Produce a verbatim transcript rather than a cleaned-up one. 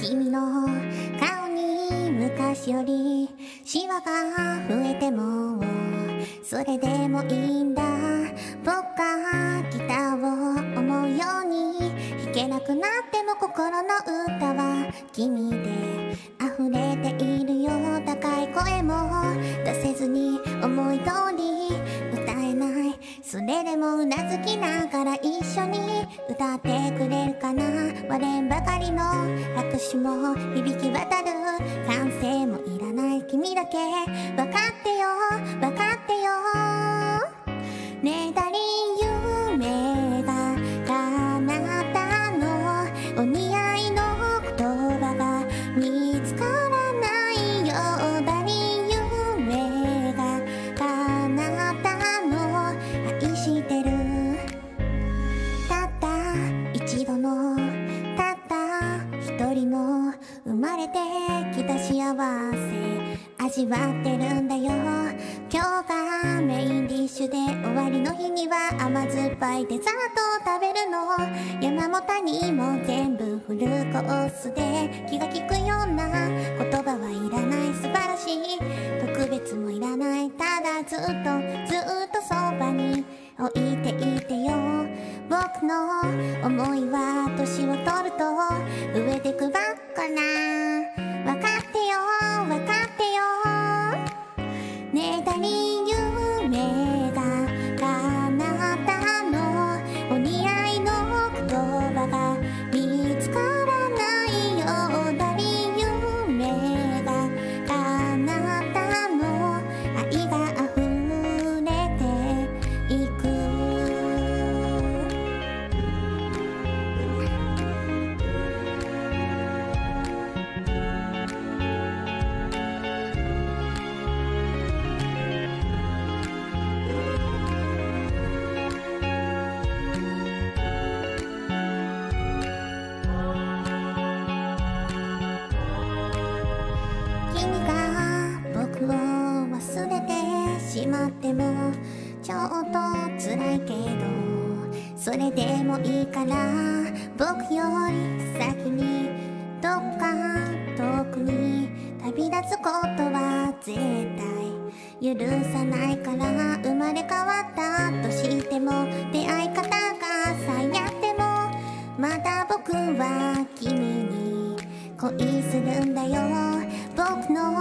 君の顔に昔よりシワが増えてもそれでもいいんだ。僕がギターを思うように弾けなくなっても心の歌は君で溢れているよ。高い声も出せずに思い通り歌えない。それでもうなずきながら一緒に歌ってくれるかな。割れんばかりの拍手も響き渡る。歓声もいらない君だけ分かってよ分かってよ。ねえダリン夢が叶ったの。お似合いの言葉が見つからないよ。ダリン夢が叶ったの。愛してる。たった一度のたった一人の生まれてきた幸せ味わってるんだよ。今日がメインディッシュで終わりの日には甘酸っぱいデザートを食べるの。山も谷も全部フルコースで気が利くような言葉はいらない。素晴らしい特別もいらない。ただずっとずっとそばに置いていてよ。僕の思いは年を取ると増えてくばっかな。分かってよ分かってよ。ねえダリン夢が叶ったの。お似合いの言葉が見つからないよ。ダリン夢が叶ったの。愛が溢れていく。君が僕を忘れてしまってもちょっと辛いけどそれでもいいから僕より先にどっか遠くに旅立つことは絶対許さないから。生まれ変わったとしても出会い方が最悪でもまだ僕は君に恋するんだよ。僕の